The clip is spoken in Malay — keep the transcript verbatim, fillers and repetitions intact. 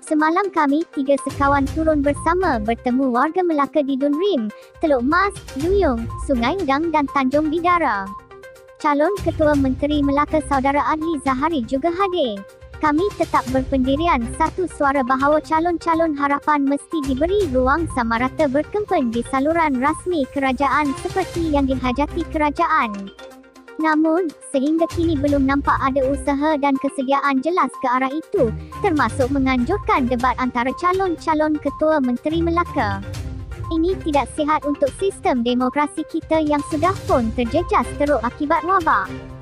Semalam kami, tiga sekawan turun bersama bertemu warga Melaka di Dun Rim, Teluk Mas, Duyung, Sungai Udang dan Tanjung Bidara. Calon Ketua Menteri Melaka Saudara Adli Zahari juga hadir. Kami tetap berpendirian satu suara bahawa calon-calon harapan mesti diberi ruang sama rata berkempen di saluran rasmi kerajaan seperti yang dihajati kerajaan. Namun, sehingga kini belum nampak ada usaha dan kesediaan jelas ke arah itu, termasuk menganjurkan debat antara calon-calon Ketua Menteri Melaka. Ini tidak sihat untuk sistem demokrasi kita yang sudah pun terjejas teruk akibat wabak.